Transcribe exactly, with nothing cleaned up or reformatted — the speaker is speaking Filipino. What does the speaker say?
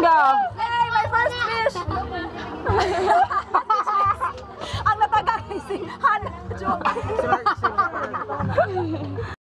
Go! Yay! My first fish! Ang natagang si Hannah Jo.